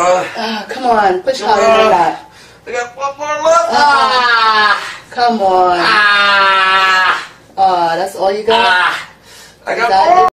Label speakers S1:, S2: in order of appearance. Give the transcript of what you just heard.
S1: Come on, push harder than that.
S2: I got one more left.
S1: Come on. That's all you got?
S2: I got
S1: Is that
S2: more.
S1: it?